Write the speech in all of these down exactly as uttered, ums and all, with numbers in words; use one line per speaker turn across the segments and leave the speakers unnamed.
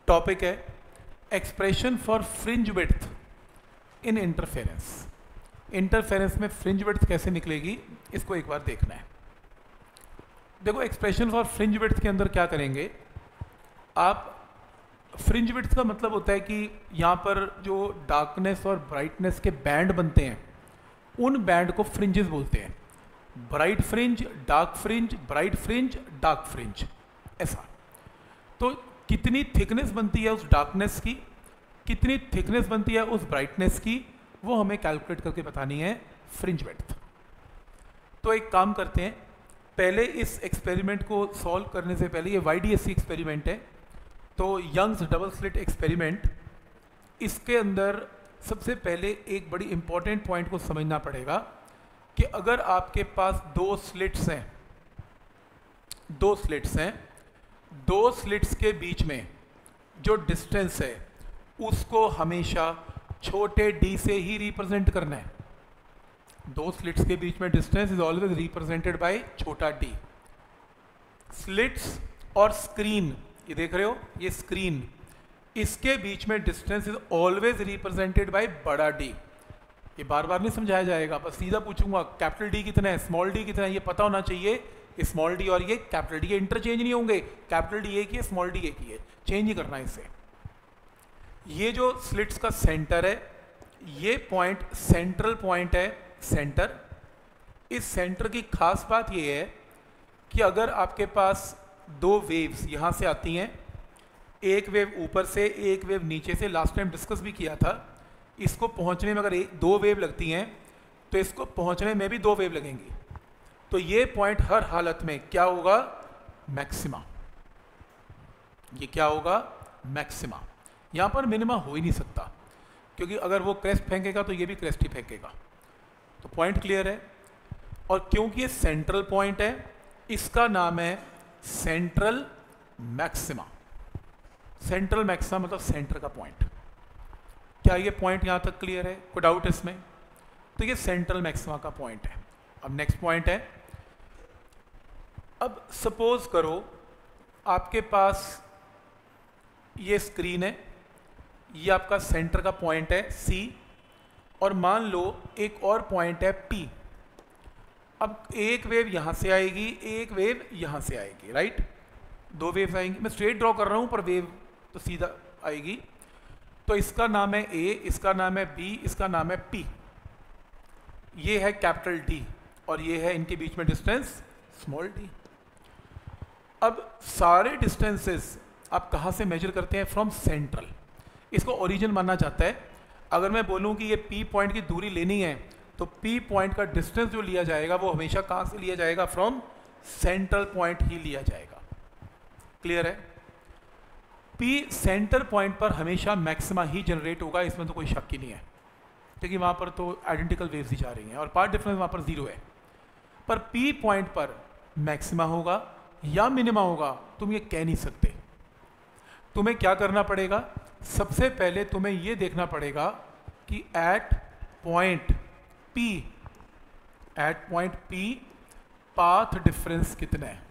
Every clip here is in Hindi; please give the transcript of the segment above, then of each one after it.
टॉपिक है expression for fringe width in interference. Interference में फ्रिंज विड्थ कैसे निकलेगी इसको एक बार देखना है। देखो, एक्सप्रेशन फॉर फ्रिंज विड्थ के अंदर क्या करेंगे आप, फ्रिंज विड्थ का मतलब होता है कि यहाँ पर जो डार्कनेस और ब्राइटनेस के बैंड बनते हैं उन बैंड को फ्रिंजेस बोलते हैं। Bright fringe, dark fringe, bright fringe, dark fringe, ऐसा। तो कितनी थिकनेस बनती है उस डार्कनेस की, कितनी थिकनेस बनती है उस ब्राइटनेस की, वो हमें कैलकुलेट करके बतानी है फ्रिंज विड्थ। तो एक काम करते हैं, पहले इस एक्सपेरिमेंट को सॉल्व करने से पहले, ये Y D S C experiment है, तो यंग्स डबल स्लिट एक्सपेरिमेंट, इसके अंदर सबसे पहले एक बड़ी इंपॉर्टेंट पॉइंट को समझना पड़ेगा कि अगर आपके पास दो स्लिट्स हैं, दो स्लिट्स हैं, दो स्लिट्स के बीच में जो डिस्टेंस है उसको हमेशा छोटे d से ही रिप्रेजेंट करना है। दो स्लिट्स के बीच में distance is always represented by छोटा d। स्लिट्स और स्क्रीन, ये देख रहे हो, ये स्क्रीन, इसके बीच में distance is always represented by बड़ा D। ये बार बार नहीं समझाया जाएगा, बस सीधा पूछूंगा कैपिटल D कितना है, स्मॉल d कितना है, ये पता होना चाहिए। स्मॉल d और ये कैपिटल D ये इंटरचेंज नहीं होंगे, कैपिटल D एक ही है, स्मॉल d एक ही है, चेंज ही करना है इसे। ये जो स्लिट्स का सेंटर है, ये पॉइंट सेंट्रल पॉइंट है, सेंटर। इस सेंटर की खास बात ये है कि अगर आपके पास दो वेव्स यहाँ से आती हैं, एक वेव ऊपर से, एक वेव नीचे से, लास्ट टाइम डिस्कस भी किया था, इसको पहुँचने में अगर एक दो वेव लगती हैं तो इसको पहुँचने में भी दो वेव लगेंगी। तो ये पॉइंट हर हालत में क्या होगा, मैक्सिमा। ये क्या होगा, मैक्सिमा। यहाँ पर मिनिमा हो ही नहीं सकता, क्योंकि अगर वो क्रेस्ट फेंकेगा तो ये भी क्रेस्ट ही फेंकेगा। तो पॉइंट क्लियर है। और क्योंकि ये सेंट्रल पॉइंट है, इसका नाम है सेंट्रल मैक्सिमा। सेंट्रल मैक्सिमा मतलब सेंटर का पॉइंट। क्या ये पॉइंट यहाँ तक क्लियर है? कोई डाउट इसमें? तो ये सेंट्रल मैक्सिमा का पॉइंट है। अब नेक्स्ट पॉइंट है, अब सपोज करो आपके पास ये स्क्रीन है, ये आपका सेंटर का पॉइंट है C, और मान लो एक और पॉइंट है P। अब एक वेव यहाँ से आएगी, एक वेव यहाँ से आएगी, राइट? दो वेव आएंगी, मैं स्ट्रेट ड्रॉ कर रहा हूँ पर वेव तो सीधा आएगी। तो इसका नाम है A, इसका नाम है B, इसका नाम है P। ये है कैपिटल D और ये है इनके बीच में डिस्टेंस स्मॉल d। अब सारे डिस्टेंसेस आप कहाँ से मेजर करते हैं? From central. इसको ओरिजिन मानना चाहता है। अगर मैं बोलूँ कि ये P पॉइंट की दूरी लेनी है तो P पॉइंट का डिस्टेंस जो लिया जाएगा वो हमेशा कहाँ से लिया जाएगा? फ्रॉम सेंट्रल पॉइंट ही लिया जाएगा। क्लियर है? P सेंटर पॉइंट पर हमेशा मैक्सिमा ही जनरेट होगा, इसमें तो कोई शक ही नहीं है, क्योंकि वहाँ पर तो आइडेंटिकल वेव्स ही जा रही हैं और पाथ डिफरेंस वहाँ पर जीरो है। पर P पॉइंट पर मैक्सिमा होगा या मिनिमा होगा तुम ये कह नहीं सकते। तुम्हें क्या करना पड़ेगा? सबसे पहले तुम्हें ये देखना पड़ेगा कि at point P, at point P path difference कितना है।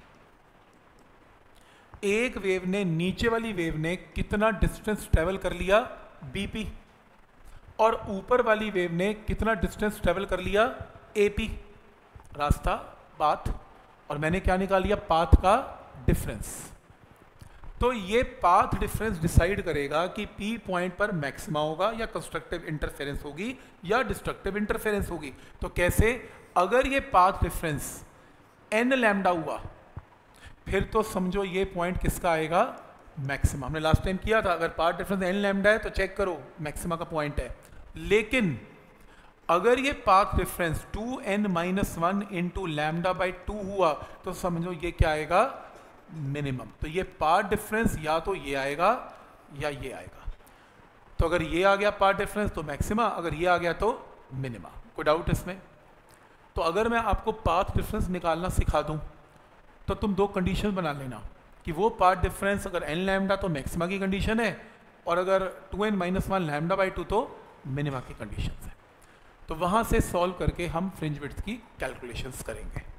एक वेव ने, नीचे वाली वेव ने कितना डिस्टेंस ट्रेवल कर लिया B P, और ऊपर वाली वेव ने कितना डिस्टेंस ट्रेवल कर लिया A P, रास्ता, पाथ, और मैंने क्या निकाल लिया? पाथ का डिफरेंस। तो ये पाथ डिफरेंस डिसाइड करेगा कि P पॉइंट पर मैक्सिमा होगा या कंस्ट्रक्टिव इंटरफेरेंस होगी या डिस्ट्रक्टिव इंटरफेरेंस होगी। तो कैसे? अगर ये पाथ डिफरेंस n लैम्डा हुआ फिर तो समझो ये पॉइंट किसका आएगा? मैक्सिमा। हमने लास्ट टाइम किया था, अगर पाथ डिफरेंस n लैम्डा है तो चेक करो मैक्सिमा का पॉइंट है। लेकिन अगर ये path difference two n minus one into lambda by two हुआ तो समझो ये क्या आएगा? मिनिमम। तो ये पाथ डिफरेंस या तो ये आएगा या ये आएगा। तो अगर ये आ गया पाथ डिफरेंस तो मैक्सिमा, अगर ये आ गया तो मिनिमा। कोई डाउट इसमें? तो अगर मैं आपको पाथ डिफरेंस निकालना सिखा दूं तो तुम दो कंडीशन बना लेना कि वो पाथ डिफरेंस अगर एन लैम्डा तो मैक्सिमा की कंडीशन है, और अगर two n minus one lambda by two तो मिनिमा की कंडीशन है। तो वहाँ से सॉल्व करके हम फ्रिंज विड्थ की कैलकुलेशंस करेंगे।